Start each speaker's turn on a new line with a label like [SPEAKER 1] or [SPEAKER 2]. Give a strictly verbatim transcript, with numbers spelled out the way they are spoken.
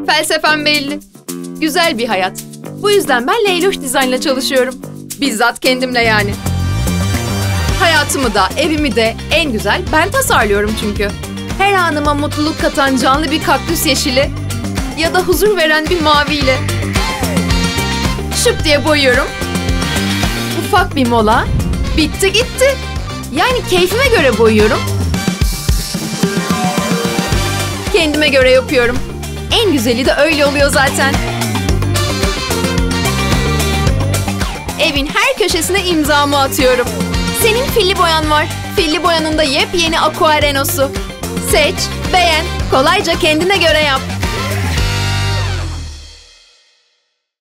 [SPEAKER 1] Felsefem belli. Güzel bir hayat. Bu yüzden ben Leyloş Dizayn'la çalışıyorum. Bizzat kendimle yani. Hayatımı da, evimi de en güzel ben tasarlıyorum çünkü. Her anıma mutluluk katan canlı bir kaktüs yeşili ya da huzur veren bir maviyle. Şıp diye boyuyorum. Ufak bir mola. Bitti gitti. Yani keyfime göre boyuyorum. Kendime göre yapıyorum. En güzeli de öyle oluyor zaten. Evin her köşesine imzamı atıyorum. Senin filli boyan var. Filli boyanın da yepyeni Aquareno'su. Seç, beğen, kolayca kendine göre yap.